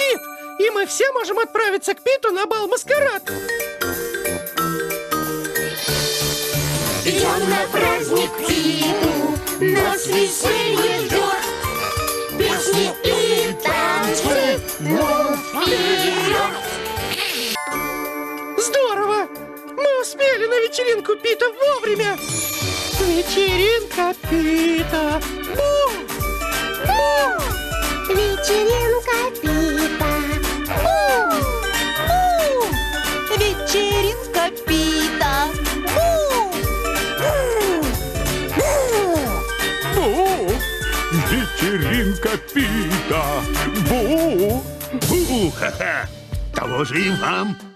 звучит! И мы все можем отправиться к Питу на бал-маскарад. Идем на праздник Питу, нас веселье ждет. Песни и танцы, ну вперед! Здорово! Мы успели на вечеринку Пита вовремя. Вечеринка Пита. Бу! Бу! Вечеринка Пита. Бу! Бу! Вечеринка Пита. Бу! Бу! Вечеринка Пита. Бу! Бу! Ха-ха! Того же и вам.